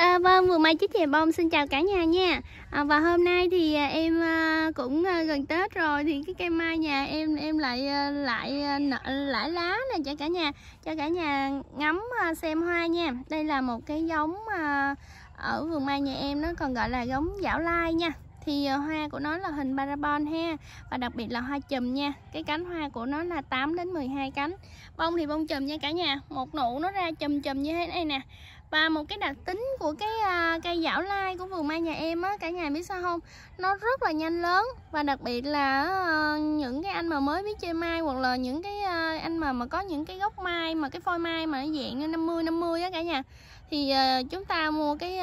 Vâng, vừa mai Chích Chè Bông xin chào cả nhà nha. Và hôm nay thì em cũng gần Tết rồi thì cái cây mai nhà em lại lá nè cho cả nhà ngắm xem hoa nha. Đây là một cái giống ở vườn mai nhà em, nó còn gọi là giống Giảo Lai nha. Thì hoa của nó là hình parabol ha, và đặc biệt là hoa chùm nha. Cái cánh hoa của nó là 8 đến 12 cánh. Bông thì bông chùm nha cả nhà, một nụ nó ra chùm như thế này nè. Và một cái đặc tính của cái cây Giảo Lai của vườn mai nhà em á, cả nhà biết sao không? Nó rất là nhanh lớn, và đặc biệt là những cái anh mà mới biết chơi mai, hoặc là những cái anh mà có những cái gốc mai mà cái phôi mai mà nó dạng như 50-50 á cả nhà, thì chúng ta mua cái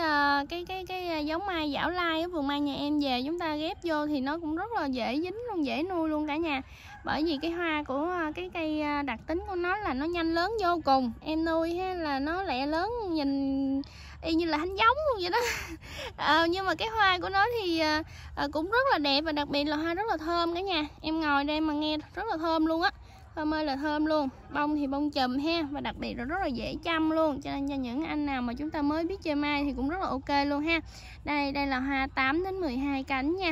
giống mai Giảo Lai ở vườn mai nhà em về, chúng ta ghép vô thì nó cũng rất là dễ dính luôn, dễ nuôi luôn cả nhà. Bởi vì cái hoa của cái cây đặc tính của nó là nó nhanh lớn vô cùng. Em nuôi ha là nó lẹ lớn, nhìn y như là thánh giống luôn vậy đó. Nhưng mà cái hoa của nó thì cũng rất là đẹp, và đặc biệt là hoa rất là thơm cả nhà. Em ngồi đây mà nghe rất là thơm luôn á, thơm ơi là thơm luôn. Bông thì bông chùm ha, và đặc biệt là rất là dễ chăm luôn, cho nên cho những anh nào mà chúng ta mới biết chơi mai thì cũng rất là ok luôn ha. Đây là hoa 8 đến 12 cánh nha.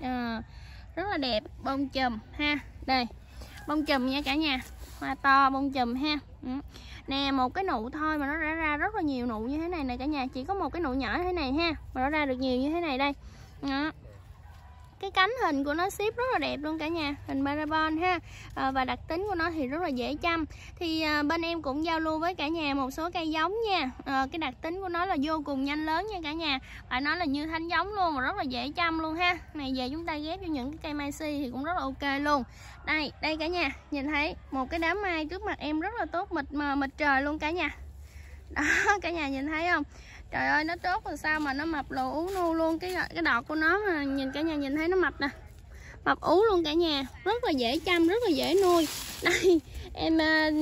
Rất là đẹp, bông chùm ha. Đây, bông chùm nha cả nhà, hoa to bông chùm ha. Nè, một cái nụ thôi mà nó ra rất là nhiều nụ như thế này nè cả nhà. Chỉ có một cái nụ nhỏ thế này ha, mà nó ra được nhiều như thế này đây. Đó. Cái cánh hình của nó xếp rất là đẹp luôn cả nhà, hình parabol ha. Và đặc tính của nó thì rất là dễ chăm. Thì bên em cũng giao lưu với cả nhà một số cây giống nha. Cái đặc tính của nó là vô cùng nhanh lớn nha cả nhà, và nó là như thánh giống luôn, mà rất là dễ chăm luôn ha. Này về chúng ta ghép vô những cái cây mai si thì cũng rất là ok luôn. Đây cả nhà, nhìn thấy một cái đám mai trước mặt em rất là tốt, mịt trời luôn cả nhà. Đó, cả nhà nhìn thấy không? Trời ơi, nó tốt rồi sao mà nó mập lù ú nu luôn. Cái đọt của nó mà nhìn cả nhà nhìn thấy nó mập nè, mập ú luôn cả nhà, rất là dễ chăm, rất là dễ nuôi. Đây em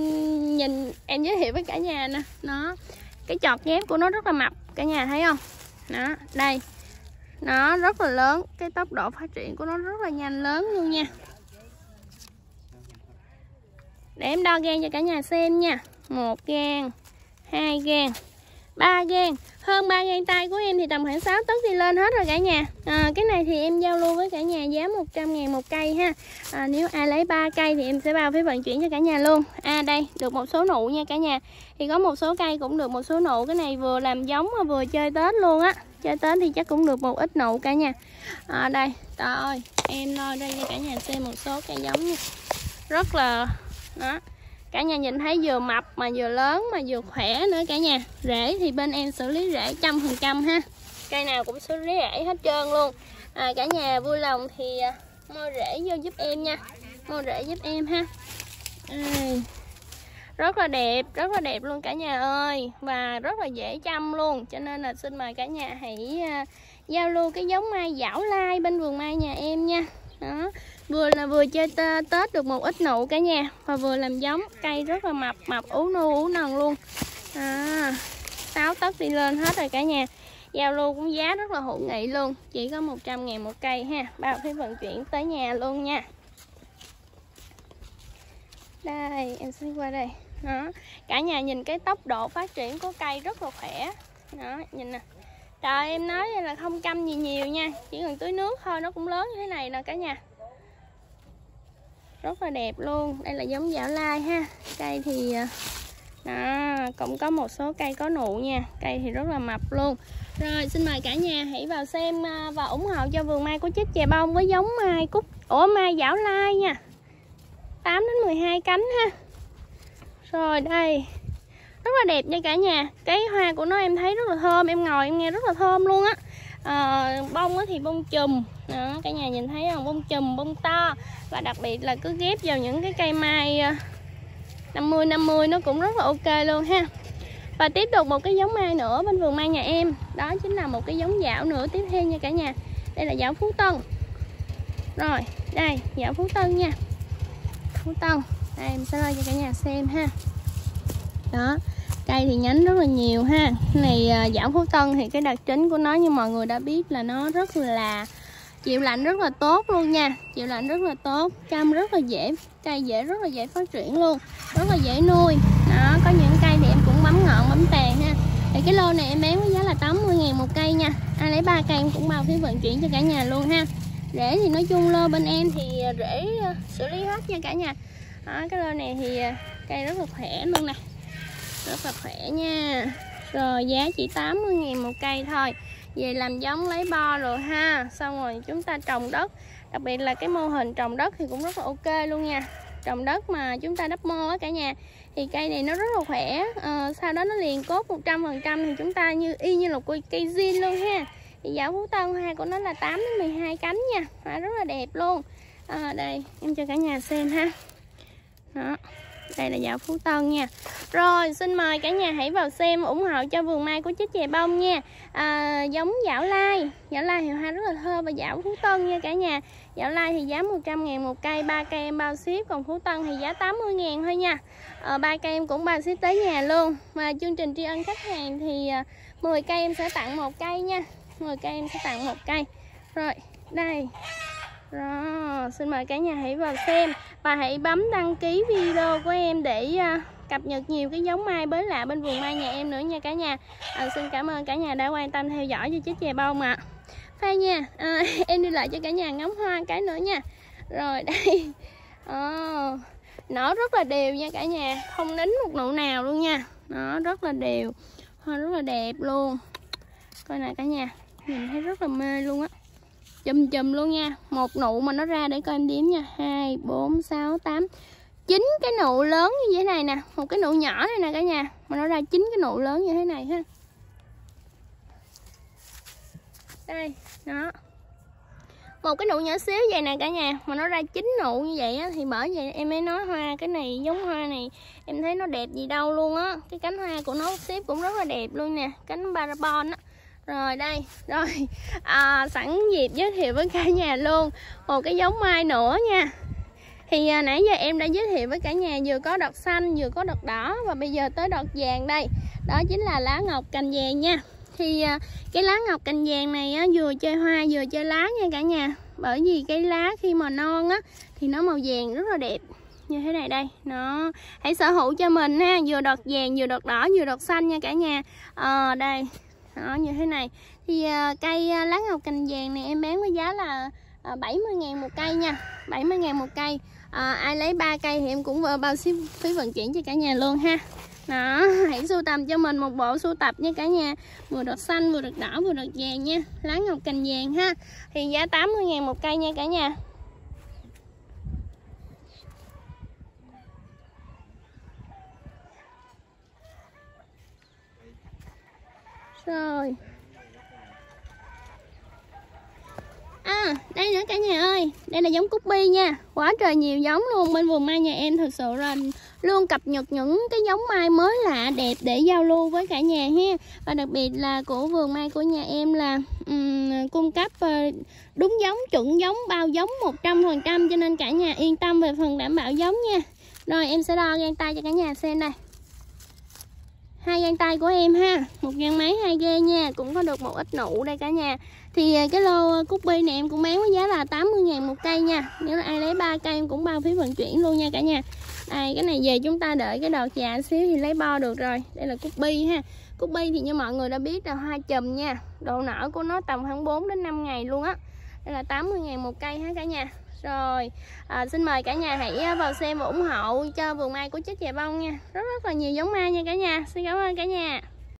nhìn, em giới thiệu với cả nhà nè, nó cái chọt ghép của nó rất là mập, cả nhà thấy không? Đó, đây nó rất là lớn, cái tốc độ phát triển của nó rất là nhanh lớn luôn nha. Để em đo gan cho cả nhà xem nha. 1 gan, 2 gan, 3 gan, hơn 3 gan tay của em thì tầm khoảng 6 tấc thì lên hết rồi cả nhà. Cái này thì em giao lưu với cả nhà giá 100.000 một cây ha. Nếu ai lấy 3 cây thì em sẽ bao phí vận chuyển cho cả nhà luôn. Đây được một số nụ nha cả nhà. Thì có một số cây cũng được một số nụ. Cái này vừa làm giống mà vừa chơi Tết luôn á. Chơi Tết thì chắc cũng được một ít nụ cả nhà. Đây, trời ơi, em lôi đây cho cả nhà xem một số cây giống nha. Rất là đó. Cả nhà nhìn thấy vừa mập mà vừa lớn mà vừa khỏe nữa cả nhà. Rễ thì bên em xử lý rễ 100% ha. Cây nào cũng xử lý rễ hết trơn luôn. Cả nhà vui lòng thì mua rễ vô giúp em nha. Mua rễ giúp em ha. Rất là đẹp luôn cả nhà ơi. Và rất là dễ chăm luôn. Cho nên là xin mời cả nhà hãy giao lưu cái giống mai Giảo Lai bên vườn mai nhà em nha. Đó, vừa chơi Tết được một ít nụ cả nhà, và vừa làm giống. Cây rất là mập ú nu ú nần luôn. 6 tấc đi lên hết rồi cả nhà. Giao lưu cũng giá rất là hữu nghị luôn, chỉ có 100.000 một cây ha, bao phí vận chuyển tới nhà luôn nha. Đây em sẽ qua đây. Đó, cả nhà nhìn cái tốc độ phát triển của cây rất là khỏe. Đó, nhìn nè. Trời, em nói là không căm gì nhiều nha, chỉ cần tưới nước thôi nó cũng lớn như thế này nè cả nhà. Rất là đẹp luôn. Đây là giống Giảo Lai ha. Cây thì đó, cũng có một số cây có nụ nha. Cây thì rất là mập luôn. Rồi xin mời cả nhà hãy vào xem và ủng hộ cho vườn mai của Chích Chè Bông với giống mai mai Giảo Lai nha. 8 đến 12 cánh ha. Rồi đây, rất là đẹp nha cả nhà. Cái hoa của nó em thấy rất là thơm, em ngồi em nghe rất là thơm luôn á. Bông thì bông chùm. Đó, cả nhà nhìn thấy không? Bông chùm, bông to. Và đặc biệt là cứ ghép vào những cái cây mai 50-50 nó cũng rất là ok luôn ha. Và tiếp tục một cái giống mai nữa bên vườn mai nhà em. Đó chính là một cái giống dảo nữa tiếp theo nha cả nhà. Đây là dảo Phú Tân. Rồi, đây, dảo Phú Tân nha. Phú Tân. Đây em sẽ lên cho cả nhà xem ha. Đó, cây thì nhánh rất là nhiều ha. Cái này dảo Phú Tân thì cái đặc tính của nó như mọi người đã biết là nó rất là chịu lạnh rất là tốt luôn nha. Chịu lạnh rất là tốt, chăm rất là dễ, cây rất là dễ phát triển luôn, rất là dễ nuôi. Đó, có những cây thì em cũng bấm ngọn bấm tàn ha. Thì cái lô này em bán với giá là là 80.000 một cây nha. Ai lấy 3 cây em cũng bao phí vận chuyển cho cả nhà luôn ha. Rễ thì nói chung lô bên em thì rễ xử lý hết nha cả nhà. Cái lô này thì cây rất là khỏe luôn nè, rất là khỏe nha. Rồi giá chỉ 80.000 một cây thôi. Về làm giống lấy bo rồi ha. Xong rồi chúng ta trồng đất. Đặc biệt là cái mô hình trồng đất thì cũng rất là ok luôn nha. Trồng đất mà chúng ta đắp mô á cả nhà, thì cây này nó rất là khỏe. Sau đó nó liền cốt 100% thì chúng ta y như là cây zin luôn ha. Thì dạo Phú Tân hoa của nó là 8 đến 12 cánh nha. Hoa rất là đẹp luôn. Đây em cho cả nhà xem ha. Đó. Đây là dạo Phú Tân nha. Rồi xin mời cả nhà hãy vào xem ủng hộ cho vườn mai của Chiếc Chè Bông nha. Giống dạo lai thì hoa rất là thơm. Và dạo Phú Tân nha cả nhà. Dạo lai thì giá 100.000 một cây, 3 cây em bao ship. Còn Phú Tân thì giá 80.000 thôi nha. 3 cây em cũng bao ship tới nhà luôn. Và chương trình tri ân khách hàng thì 10 cây em sẽ tặng một cây nha. 10 cây em sẽ tặng một cây. Rồi đây. Rồi, xin mời cả nhà hãy vào xem và hãy bấm đăng ký video của em để cập nhật nhiều cái giống mai mới lạ bên vườn mai nhà em nữa nha cả nhà. Xin cảm ơn cả nhà đã quan tâm theo dõi cho Chiếc Chè Bông ạ. Pha nha, em đi lại cho cả nhà ngắm hoa cái nữa nha. Rồi đây, nở rất là đều nha cả nhà, không nín một nụ nào luôn nha. Nó rất là đều, hoa rất là đẹp luôn. Coi nè cả nhà, nhìn thấy rất là mê luôn á. Chùm luôn nha. Một nụ mà nó ra để coi em đếm nha. 2, 4, 6, 8 9 cái nụ lớn như thế này nè. Một cái nụ nhỏ này nè cả nhà, mà nó ra 9 cái nụ lớn như thế này ha. Đây, đó. Một cái nụ nhỏ xíu vậy nè cả nhà, mà nó ra 9 nụ như vậy á. Thì bởi vậy em mới nói hoa cái này giống hoa này em thấy nó đẹp gì đâu luôn á. Cái cánh hoa của nó xếp cũng rất là đẹp luôn nè. Cánh parabon á. Rồi đây, rồi sẵn dịp giới thiệu với cả nhà luôn một cái giống mai nữa nha. Thì nãy giờ em đã giới thiệu với cả nhà vừa có đọt xanh, vừa có đọt đỏ và bây giờ tới đọt vàng đây. Đó chính là lá ngọc cành vàng nha. Thì cái lá ngọc cành vàng này á, vừa chơi hoa vừa chơi lá nha cả nhà. Bởi vì cái lá khi mà non á thì nó màu vàng rất là đẹp. Như thế này đây, nó hãy sở hữu cho mình ha, vừa đọt vàng, vừa đọt đỏ, vừa đọt xanh nha cả nhà. Đây. Đó, như thế này thì cây lá ngọc cành vàng này em bán với giá là 70.000 một cây nha, 70.000 một cây. Ai lấy 3 cây thì em cũng bao ship phí vận chuyển cho cả nhà luôn ha. Đó, hãy sưu tầm cho mình một bộ sưu tập nha cả nhà, vừa đọt xanh, vừa đọt đỏ, vừa đọt vàng nha, lá ngọc cành vàng ha. Thì giá 80.000 một cây nha cả nhà. Rồi. Đây nữa cả nhà ơi, đây là giống cúc bi nha. Quá trời nhiều giống luôn. Bên vườn mai nhà em thực sự là luôn cập nhật những cái giống mai mới lạ đẹp để giao lưu với cả nhà ha. Và đặc biệt là của vườn mai của nhà em là cung cấp đúng giống, chuẩn giống, bao giống 100%, cho nên cả nhà yên tâm về phần đảm bảo giống nha. Rồi em sẽ đo gang tay cho cả nhà xem đây. 2 gang tay của em ha, một gang máy 2 gang nha, cũng có được một ít nụ đây cả nhà. Thì cái lô cúc bi này em cũng bán với giá là 80.000 một cây nha. Nếu là ai lấy 3 cây em cũng bao phí vận chuyển luôn nha cả nhà. Đây, cái này về chúng ta đợi cái đọt già xíu thì lấy bo được rồi. Đây là cúc bi ha. Cúc bi thì như mọi người đã biết là hoa chùm nha. Độ nở của nó tầm khoảng 4 đến 5 ngày luôn á. Đây là 80.000 một cây ha cả nhà. Rồi, xin mời cả nhà hãy vào xem và ủng hộ cho vườn mai của Chiếc Chè Bông nha. Rất là nhiều giống mai nha cả nhà. Xin cảm ơn cả nhà.